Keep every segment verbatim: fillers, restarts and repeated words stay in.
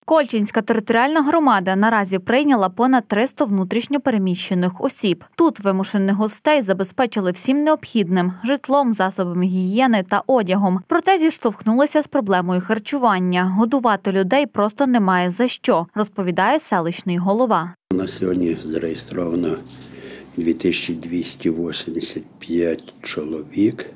Кольчинська територіальна громада наразі прийняла понад триста внутрішньо переміщених осіб. Тут вимушених гостей забезпечили всім необхідним – житлом, засобами гігієни та одягом. Проте зіштовхнулися з проблемою харчування. Годувати людей просто немає за що, розповідає селищний голова. На сьогодні зареєстровано дві тисячі двісті вісімдесят п'ять чоловік.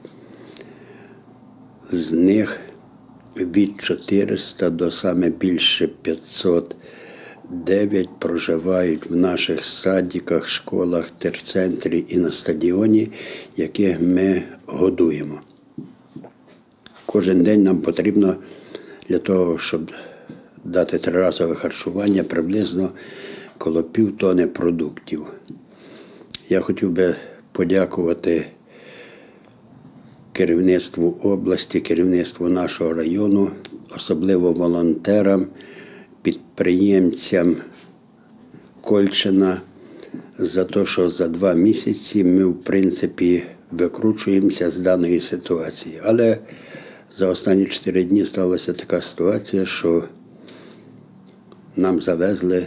З них від чотириста до саме більше п'ятсот дев'ять проживають в наших садиках, школах, терцентрі і на стадіоні, яких ми годуємо. Кожен день нам потрібно для того, щоб дати триразове харчування, приблизно коло півтони продуктів. Я хотів би подякувати керівництву області, керівництву нашого району, особливо волонтерам, підприємцям Кольчина за те, що за два місяці ми, в принципі, викручуємося з даної ситуації. Але за останні чотири дні сталася така ситуація, що нам завезли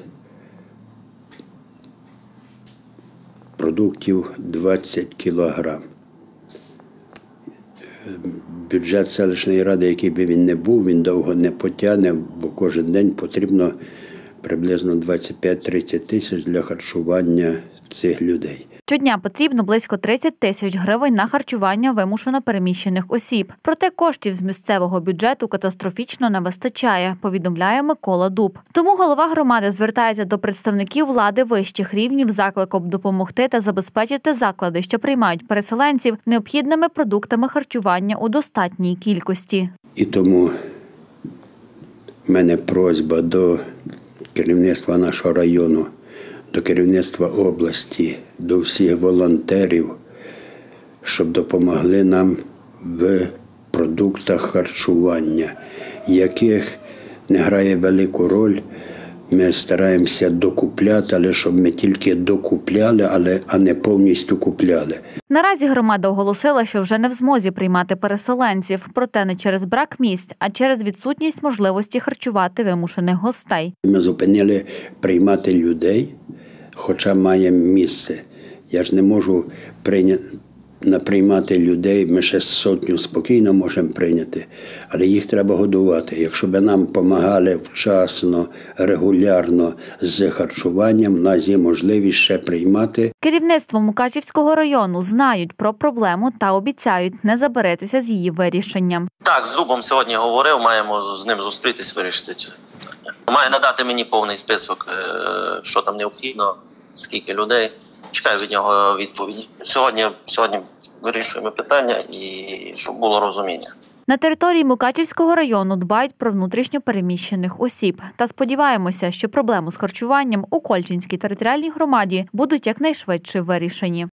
продуктів двадцять кілограм. Бюджет селищної ради, який би він не був, він довго не потягне, бо кожен день потрібно приблизно двадцять п'ять - тридцять тисяч для харчування цих людей. Щодня потрібно близько тридцять тисяч гривень на харчування вимушено переміщених осіб. Проте коштів з місцевого бюджету катастрофічно не вистачає, повідомляє Микола Дуб. Тому голова громади звертається до представників влади вищих рівнів з закликом допомогти та забезпечити заклади, що приймають переселенців, необхідними продуктами харчування у достатній кількості. І тому в мене просьба до керівництва нашого району, до керівництва області, до всіх волонтерів, щоб допомогли нам в продуктах харчування, яких не грає велику роль. Ми стараємося докупляти, але щоб ми тільки докупляли, але, а не повністю купляли. Наразі громада оголосила, що вже не в змозі приймати переселенців. Проте не через брак місць, а через відсутність можливості харчувати вимушених гостей. Ми зупинили приймати людей, хоча маємо місце. Я ж не можу прийняти, приймати людей, ми ще сотню спокійно можемо прийняти, але їх треба годувати. Якщо б нам допомагали вчасно, регулярно з харчуванням, у нас є можливість ще приймати. Керівництво Мукачівського району знають про проблему та обіцяють не забаритися з її вирішенням. Так, з Дубом сьогодні говорив, маємо з ним зустрітись, вирішити це. Має надати мені повний список, що там необхідно, скільки людей. Чекаю від нього відповіді. Сьогодні, сьогодні вирішуємо питання і щоб було розуміння. На території Мукачівського району дбають про внутрішньо переміщених осіб. Та сподіваємося, що проблему з харчуванням у Кольчинській територіальній громаді будуть якнайшвидше вирішені.